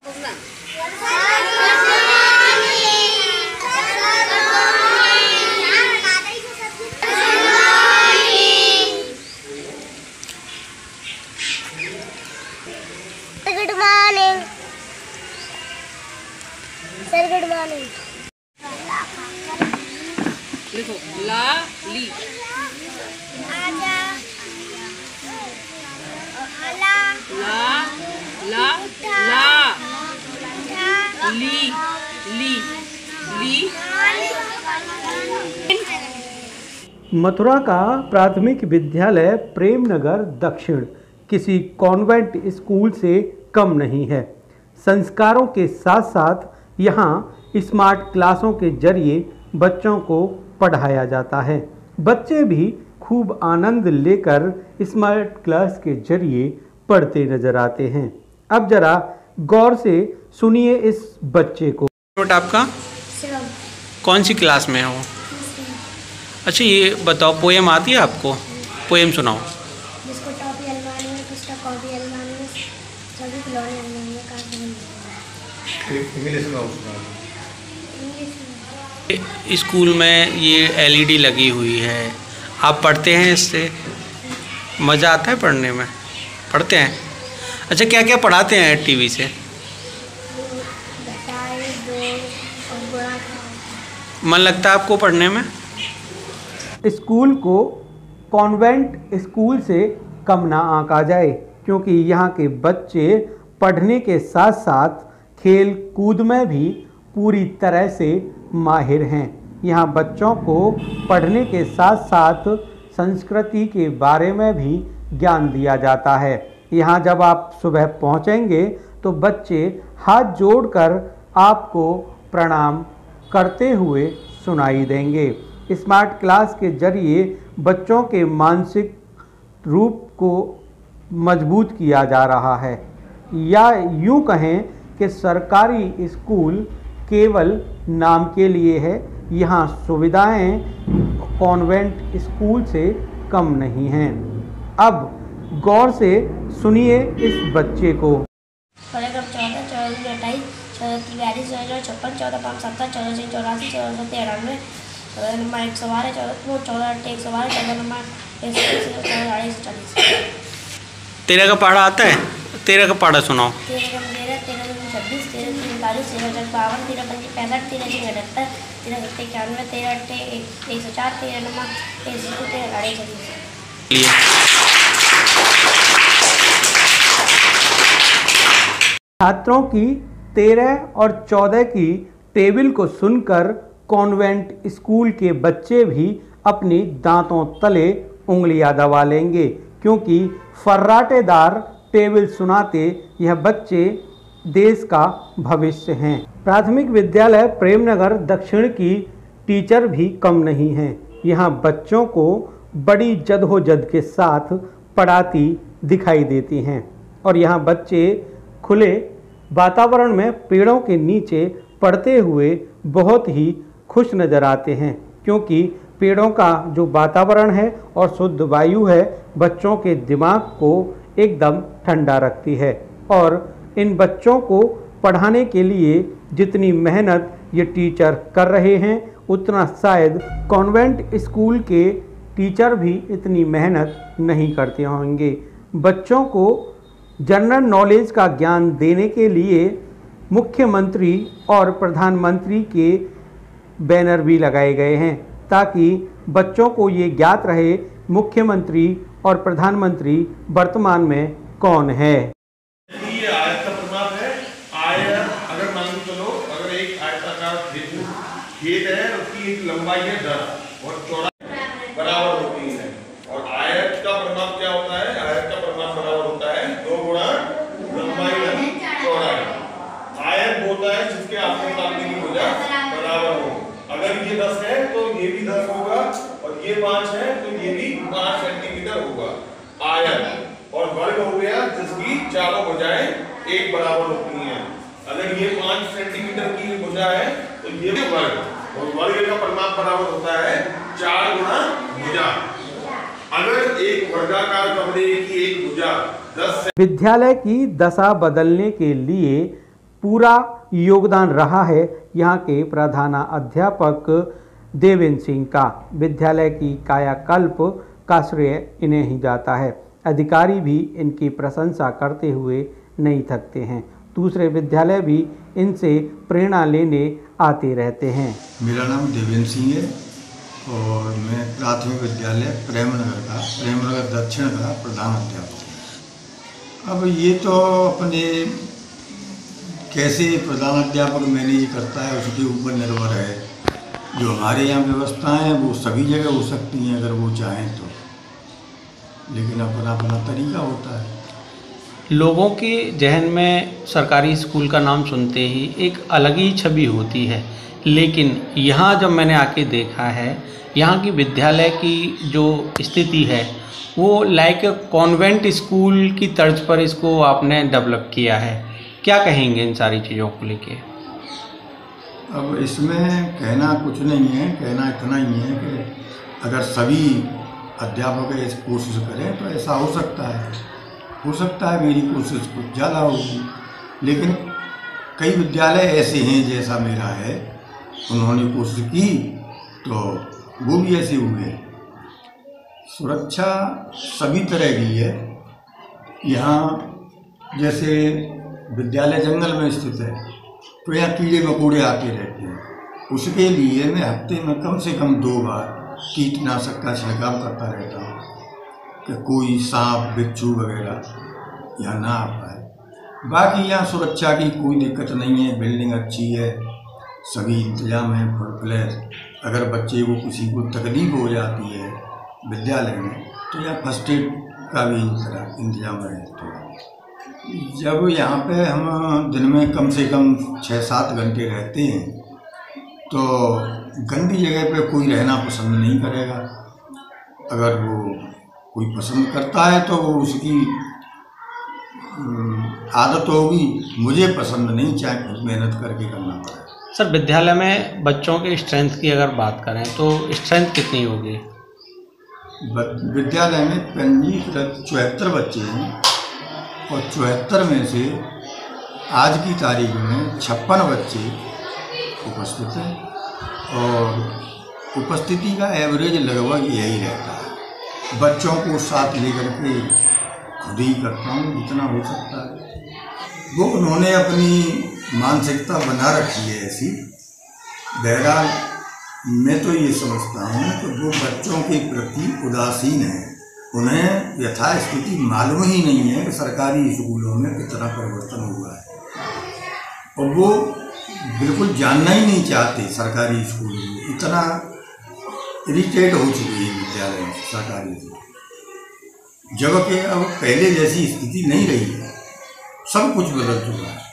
Good morning sir, good morning. लिखो ला ली, आजा ला ला ला, ली ली ली। मथुरा का प्राथमिक विद्यालय प्रेमनगर दक्षिण किसी कॉन्वेंट स्कूल से कम नहीं है। संस्कारों के साथ साथ यहाँ स्मार्ट क्लासों के जरिए बच्चों को पढ़ाया जाता है। बच्चे भी खूब आनंद लेकर स्मार्ट क्लास के जरिए पढ़ते नजर आते हैं। अब जरा गौर से सुनिए इस बच्चे को। आपका कौन सी क्लास में हो? अच्छा ये बताओ, पोएम आती है आपको? पोएम सुनाओ। जिसको टॉफी अलमारी में, किसका कॉफी अलमारी में, सभी खिलौने अलमारी में, काट इंग्लिश में स्कूल में ये एलईडी लगी हुई है, आप पढ़ते हैं इससे? मज़ा आता है पढ़ने में? पढ़ते हैं? अच्छा क्या क्या पढ़ाते हैं टीवी से? मन लगता है आपको पढ़ने में? स्कूल को कॉन्वेंट स्कूल से कम ना आंका जाए, क्योंकि यहाँ के बच्चे पढ़ने के साथ साथ खेल कूद में भी पूरी तरह से माहिर हैं। यहाँ बच्चों को पढ़ने के साथ साथ संस्कृति के बारे में भी ज्ञान दिया जाता है। यहाँ जब आप सुबह पहुँचेंगे तो बच्चे हाथ जोड़कर आपको प्रणाम करते हुए सुनाई देंगे। स्मार्ट क्लास के जरिए बच्चों के मानसिक रूप को मजबूत किया जा रहा है, या यूँ कहें कि सरकारी स्कूल केवल नाम के लिए है। यहाँ सुविधाएं कॉन्वेंट स्कूल से कम नहीं हैं। अब गौर से सुनिए इस बच्चे को। 14, 14, 28, 42, 56, 14, 5, 7, 14, 6, 84, 14, 93, 14 नंबर 112, 14, 112, 14 नंबर 140, 40। तेरह का पढ़ा आता है? तेरह का पढ़ा सुनाओ। 13 का 13, 13 का 26, 13 का 39, 13 का 52, 13 का 65, 13 का 78, 13 का 91, 13 का 104, 13 नंबर 13 छात्रों की 13 और 14 की टेबल को सुनकर कॉन्वेंट स्कूल के बच्चे भी अपनी दांतों तले उंगलियां दबा लेंगे, क्योंकि फर्राटेदार टेबल सुनाते यह बच्चे देश का भविष्य हैं। प्राथमिक विद्यालय प्रेमनगर दक्षिण की टीचर भी कम नहीं हैं। यहाँ बच्चों को बड़ी जद्दोजहद के साथ पढ़ाती दिखाई देती हैं, और यहाँ बच्चे खुले वातावरण में पेड़ों के नीचे पढ़ते हुए बहुत ही खुश नज़र आते हैं, क्योंकि पेड़ों का जो वातावरण है और शुद्ध वायु है बच्चों के दिमाग को एकदम ठंडा रखती है। और इन बच्चों को पढ़ाने के लिए जितनी मेहनत ये टीचर कर रहे हैं, उतना शायद कॉन्वेंट स्कूल के टीचर भी इतनी मेहनत नहीं करते होंगे। बच्चों को जनरल नॉलेज का ज्ञान देने के लिए मुख्यमंत्री और प्रधानमंत्री के बैनर भी लगाए गए हैं, ताकि बच्चों को ये ज्ञात रहे मुख्यमंत्री और प्रधानमंत्री वर्तमान में कौन है। ये आयत का परिमाप है। आयत अगर मान के चलो, अगर एक आयताकार खेत है, उसकी एक लंबाई है 10 और चौड़ाई बराबर होती है, और आयत का परिमाप क्या होता है? आयत का परिमाप बराबर होता है 2 गुणा लंबाई यानी चौड़ाई। आयत होता है जिसके आपके सामने की भुजा बराबर हो। अगर ये 10 है तो ये भी 10 होगा, और ये 5 है तो ये भी 5 सेंटीमीटर होगा। आयत और वर्ग हो गया जिसकी चारों भुजाएं एक बराबर होती हैं। अगर ये 5 सेंटीमीटर की भुजा है तो ये भी वर्ग, और वर्ग का परिमाप बराबर होता है 4 गुणा भुजा। अगर एक वर्गाकार कमरे की एक भुजा 10 विद्यालय की दशा बदलने के लिए पूरा योगदान रहा है यहाँ के प्रधानाध्यापक देवेंद्र सिंह का। विद्यालय की कायाकल्प का श्रेय इन्हें ही जाता है। अधिकारी भी इनकी प्रशंसा करते हुए नहीं थकते हैं। दूसरे विद्यालय भी इनसे प्रेरणा लेने आते रहते हैं। मेरा नाम देवेंद्र सिंह है और मैं प्राथमिक विद्यालय प्रेमनगर दक्षिण का प्रधानाध्यापक हूँ। अब ये तो अपने कैसे प्रधानाध्यापक मैनेज करता है उसके ऊपर निर्भर है। जो हमारे यहाँ व्यवस्थाएं हैं वो सभी जगह हो सकती हैं अगर वो चाहें तो, लेकिन अपना अपना तरीका होता है। लोगों के जहन में सरकारी स्कूल का नाम सुनते ही एक अलग ही छवि होती है, लेकिन यहाँ जब मैंने आके देखा है यहाँ की विद्यालय की जो स्थिति है वो लाइक कॉन्वेंट स्कूल की तर्ज पर इसको आपने डेवलप किया है। क्या कहेंगे इन सारी चीज़ों को लेके? अब इसमें कहना कुछ नहीं है, कहना इतना ही है कि अगर सभी अध्यापक इस कोशिश करें तो ऐसा हो सकता है मेरी कोशिश कुछ ज़्यादा होगी, लेकिन कई विद्यालय ऐसे हैं जैसा मेरा है, उन्होंने कोशिश की तो वो भी ऐसे हुए। सुरक्षा सभी तरह की है। यहाँ जैसे विद्यालय जंगल में स्थित है तो यहाँ कीड़े मकोड़े आते रहते हैं, उसके लिए मैं हफ्ते में कम से कम 2 बार कीटनाशक का छिड़काव करता रहता हूँ कि कोई सांप बिच्छू वगैरह यहाँ ना आ पाए। बाकी यहाँ सुरक्षा की कोई दिक्कत नहीं है, बिल्डिंग अच्छी है, सभी इंतजाम है फुल फ्लैश। अगर बच्चे को किसी को तकलीफ हो जाती है विद्यालय में तो यहाँ फर्स्ट एड का भी इंतजाम है। तो जब यहाँ पे हम दिन में कम से कम 6-7 घंटे रहते हैं तो गंदी जगह पे कोई रहना पसंद नहीं करेगा। अगर वो कोई पसंद करता है तो वो उसकी आदत होगी, मुझे पसंद नहीं, चाहे कुछ मेहनत करके करना पड़े। सर, विद्यालय में बच्चों के स्ट्रेंथ की अगर बात करें तो स्ट्रेंथ कितनी होगी? विद्यालय में पंजीकृत 74 बच्चे हैं और 74 में से आज की तारीख में 56 बच्चे उपस्थित हैं और उपस्थिति का एवरेज लगभग यही रहता है। बच्चों को साथ लेकर के खुद ही करता हूँ जितना हो सकता है। वो उन्होंने अपनी मानसिकता बना रखी है ऐसी। बहरहाल मैं तो ये समझता हूँ कि वो बच्चों के प्रति उदासीन है, उन्हें यथास्थिति मालूम ही नहीं है कि सरकारी स्कूलों में कितना परिवर्तन हुआ है और वो बिल्कुल जानना ही नहीं चाहते सरकारी स्कूल में। इतना इरिटेट हो चुकी है विद्यालय सरकारी से, जबकि अब पहले जैसी स्थिति नहीं रही है, सब कुछ बदल चुका है।